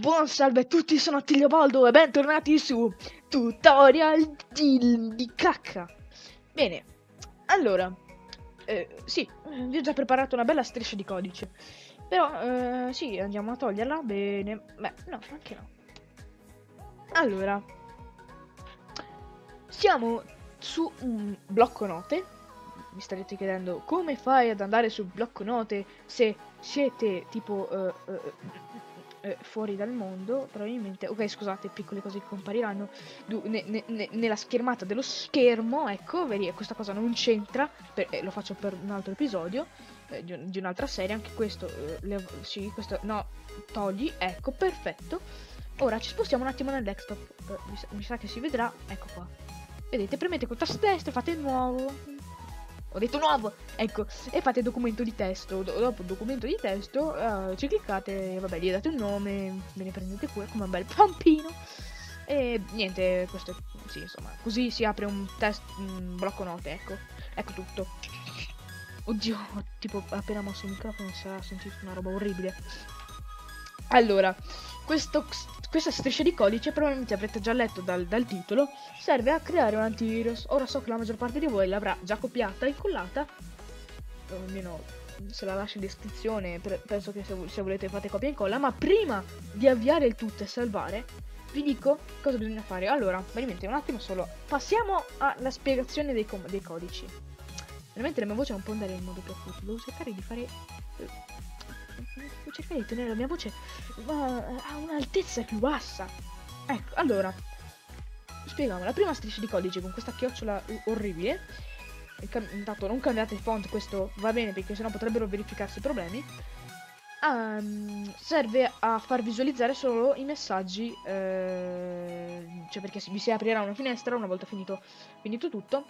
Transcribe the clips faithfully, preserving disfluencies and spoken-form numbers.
Buon salve a tutti, sono Attilio Baldo e bentornati su Tutorial di, di cacca. Bene, allora, eh, sì, vi ho già preparato una bella striscia di codice. Però, eh, sì, andiamo a toglierla, bene. Beh, no, anche no. Allora, siamo su un blocco note. Mi starete chiedendo come fai ad andare sul blocco note se siete tipo uh, uh, uh, uh, fuori dal mondo, probabilmente. Ok, scusate, piccole cose che compariranno ne, ne, ne, nella schermata dello schermo. Ecco, vedi, questa cosa non c'entra, eh, lo faccio per un altro episodio eh, di, di un'altra serie. Anche questo, eh, le, sì, questo no, togli, ecco, perfetto. Ora ci spostiamo un attimo nel desktop, eh, mi, sa, mi sa che si vedrà, ecco qua. Vedete, premete con tasto destro, fate nuovo. Ho detto nuovo, ecco, e fate documento di testo. Do dopo il documento di testo uh, ci cliccate, vabbè, gli date un nome, ve ne prendete cura come un bel pompino. E niente, questo è, sì, insomma, così si apre un test, un blocco note, ecco. Ecco tutto. Oddio, tipo, appena mosso il microfono si è sentito una roba orribile. Allora, questo, questa striscia di codice, probabilmente avrete già letto dal, dal titolo, serve a creare un antivirus. Ora so che la maggior parte di voi l'avrà già copiata e incollata, o almeno se la lascio in descrizione, penso che se, se volete fate copia e incolla, ma prima di avviare il tutto e salvare, vi dico cosa bisogna fare. Allora, veramente un attimo solo, passiamo alla spiegazione dei, dei codici. Veramente la mia voce non può andare in modo più acuto, devo cercare di fare... Devo cercare di tenere la mia voce a un'altezza più bassa. Ecco, allora spieghiamo la prima striscia di codice con questa chiocciola orribile. Intanto non cambiate il font, questo va bene perché sennò potrebbero verificarsi problemi. Um, serve a far visualizzare solo i messaggi, eh, cioè perché vi si aprirà una finestra una volta finito, finito tutto,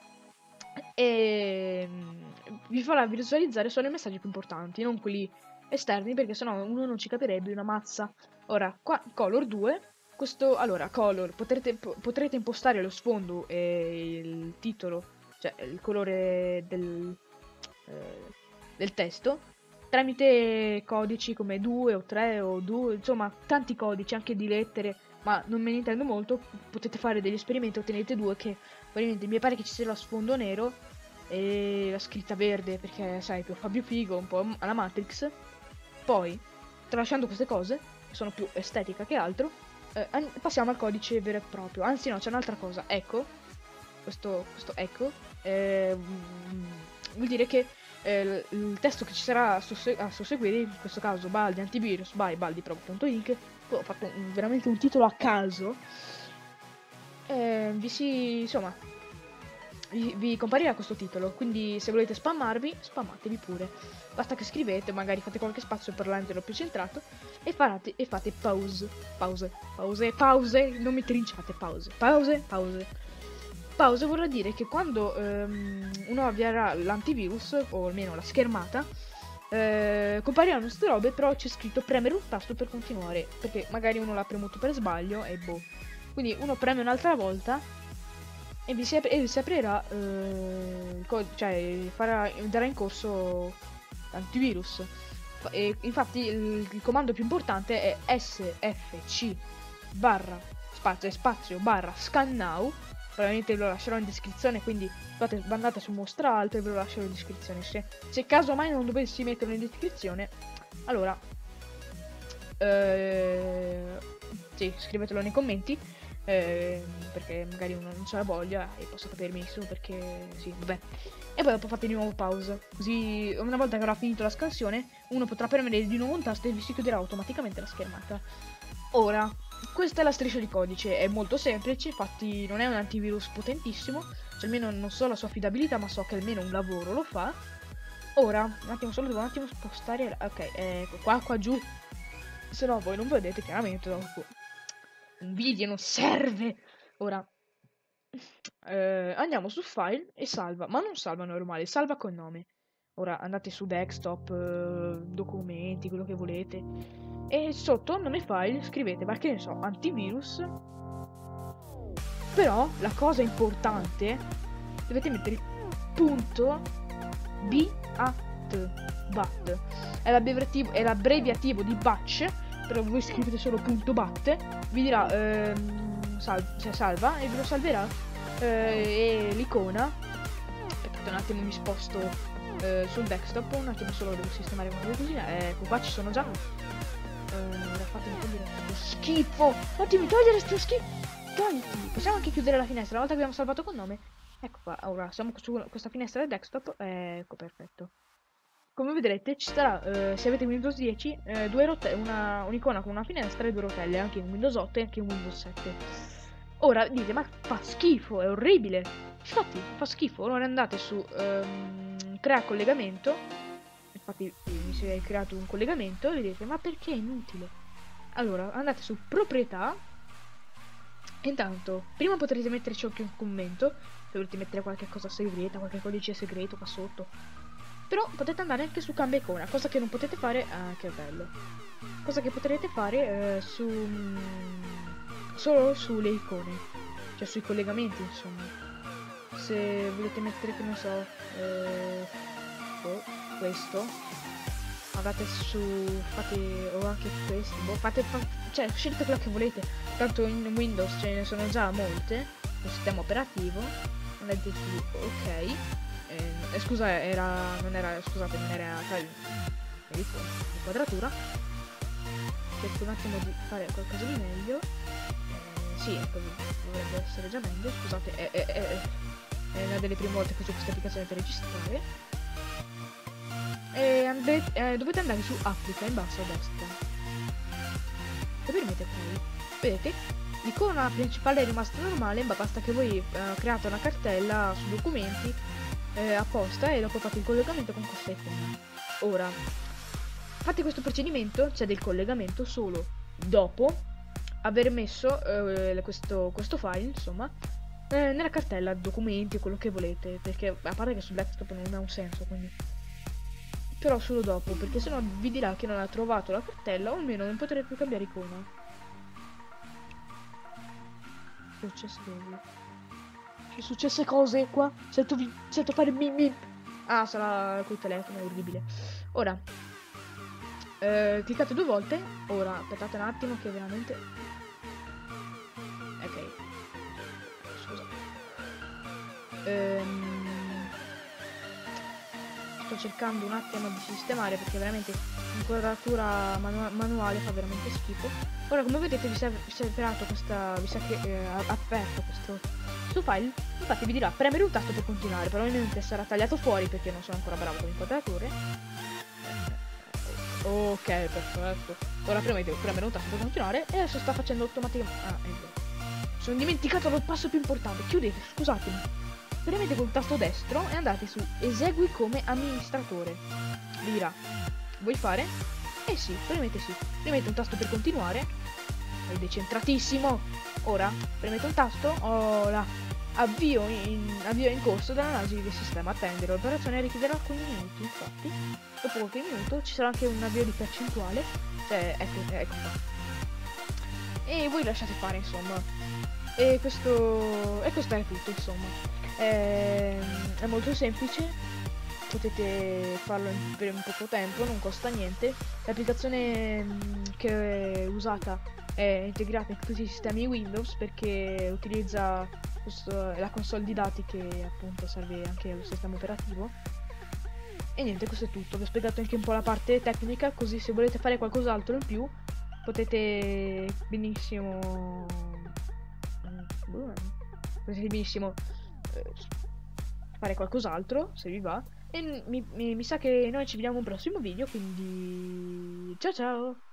e vi farà visualizzare solo i messaggi più importanti, non quelli esterni, perché sennò uno non ci capirebbe una mazza. Ora, qua color due, questo, allora, color, potrete, potrete impostare lo sfondo e il titolo, cioè il colore del, eh, del testo, tramite codici come due o tre o due, insomma, tanti codici, anche di lettere, ma non me ne intendo molto. Potete fare degli esperimenti, ottenete due che, ovviamente, mi pare che ci sia lo sfondo nero e la scritta verde, perché, sai, più fa più figo, un po' alla Matrix. Poi, tralasciando queste cose, che sono più estetica che altro, eh, passiamo al codice vero e proprio. Anzi no, c'è un'altra cosa. Ecco, questo, questo ecco, eh, vuol dire che eh, il testo che ci sarà a, susse a susseguire, in questo caso Baldi Antivirus by baldiprog punto inc, ho fatto un, veramente un titolo a caso, eh, vi si, insomma, vi, vi comparirà questo titolo, quindi se volete spammarvi, spammatevi pure. Basta che scrivete, magari fate qualche spazio per renderlo più centrato e, farate, e fate pause, pause, pause, pause, non mi trinciate, pause, pause, pause. Pause vorrà dire che quando um, uno avvierà l'antivirus, o almeno la schermata, eh, compariranno queste robe, però c'è scritto premere un tasto per continuare, perché magari uno l'ha premuto per sbaglio e boh. Quindi uno preme un'altra volta e vi si, ap e vi si aprirà, eh, cioè farà, darà in corso l'antivirus. E infatti il, il comando più importante è sfc barra spazio spazio barra scan now. Probabilmente ve lo lascerò in descrizione, quindi andate su mostra alto e ve lo lascerò in descrizione. Se, se caso mai non dovessi metterlo in descrizione, allora eh, sì, scrivetelo nei commenti, eh, perché magari uno non ce la voglia e posso capire benissimo perché sì, vabbè. E poi dopo fate di nuovo pausa, così una volta che avrà finito la scansione uno potrà premere di nuovo un tasto e vi si chiuderà automaticamente la schermata. Ora, questa è la striscia di codice, è molto semplice, infatti non è un antivirus potentissimo, cioè almeno non so la sua affidabilità, ma so che almeno un lavoro lo fa. Ora, un attimo solo, devo un attimo spostare, ok, ecco, qua, qua giù, se no voi non vedete chiaramente, dopo un video non serve. Ora, eh, andiamo su file e salva, ma non salva normale, salva col nome. Ora andate su desktop, eh, documenti, quello che volete, e sotto nome file scrivete, ma che ne so, antivirus. Però la cosa importante, dovete mettere punto bat bat, è l'abbreviativo, è l'abbreviativo di batch però voi scrivete solo punto batte, vi dirà ehm, sal cioè, salva e ve lo salverà, eh, e l'icona, aspettate un attimo, mi sposto eh, sul desktop, un attimo solo devo sistemare una cosina, ecco qua ci sono già. Eh, fatemi togliere questo schifo, fatemi togliere questo schifo, togliti. Possiamo anche chiudere la finestra una volta che abbiamo salvato con nome. Ecco qua, ora siamo su questa finestra del desktop, ecco perfetto. Come vedrete ci sarà, eh, se avete Windows dieci, eh, due una un'icona con una finestra e due rotelle, anche in Windows otto e anche in Windows sette. Ora dite, ma fa schifo, è orribile. Infatti fa schifo, ora andate su ehm, crea collegamento. Infatti mi si è creato un collegamento e vedete, ma perché è inutile? Allora andate su proprietà. Intanto prima potrete metterci anche un commento se volete mettere qualche cosa segreta, qualche codice segreto qua sotto. Però potete andare anche su cambia icona, cosa che non potete fare, ah che bello, cosa che potrete fare eh, su solo sulle icone, cioè sui collegamenti insomma. Se volete mettere, che ne so, eh, oh, questo, andate su, fate, o anche questo, boh, fate, fa, cioè scegliete quello che volete, tanto in Windows ce ne sono già molte, il sistema operativo, andate su ok. Eh, scusa, era, non era, scusate, non era, sai, l'inquadratura. Cerco un attimo di fare qualcosa di meglio. Eh, sì, ecco, dovrebbe essere già meglio. Scusate, è, è, è, è una delle prime volte che uso questa applicazione per registrare. E andate, eh, dovete andare su applica in basso a destra. E premete poi. Vedete? L'icona principale è rimasta normale, ma basta che voi eh, create una cartella su documenti Eh, apposta e dopo fate il collegamento con questa icona. Ora fate questo procedimento, cioè del collegamento, solo dopo aver messo eh, questo, questo file insomma eh, nella cartella documenti o quello che volete, perché a parte che sul desktop non ha un senso, quindi però solo dopo, perché sennò vi dirà che non ha trovato la cartella o almeno non potrete più cambiare icona. Successo Che successe cose qua? Sento, vi... Sento fare bip bip. Ah, sarà col telefono, è orribile. Ora, eh, cliccate due volte. Ora, aspettate un attimo che veramente... Ok. Scusa. Ehm... Sto cercando un attimo di sistemare perché veramente l'inquadratura manu manuale fa veramente schifo. Ora, come vedete, vi si è, vi si è creato questa... Vi si è eh, aperto questo... Su file, infatti vi dirà premere un tasto per continuare, probabilmente sarà tagliato fuori perché non sono ancora bravo con le inquadrature. Ok, perfetto. Ora premete premere un tasto per continuare e adesso sta facendo automaticamente. Ah, è vero. Sono dimenticato il passo più importante. Chiudete, scusatemi. Premete col tasto destro e andate su esegui come amministratore. Vi dirà, vuoi fare? Eh sì, premete sì. Premete un tasto per continuare. È decentratissimo. Ora premete un tasto, ora avvio in, avvio in corso dell'analisi del sistema. Attendere, l'operazione richiederà alcuni minuti, infatti dopo qualche minuto ci sarà anche un avvio di percentuale, cioè ecco, ecco qua, e voi lasciate fare insomma. E questo e questo è tutto insomma. È, è molto semplice, potete farlo in, per un poco tempo, non costa niente. L'applicazione che è usata è integrata in tutti i sistemi Windows perché utilizza questo, la console di dati che appunto serve anche allo sistema operativo. E niente, questo è tutto. Vi ho spiegato anche un po' la parte tecnica, così se volete fare qualcos'altro in più potete benissimo potete benissimo eh, fare qualcos'altro se vi va. E mi, mi, mi sa che noi ci vediamo in un prossimo video, quindi ciao ciao.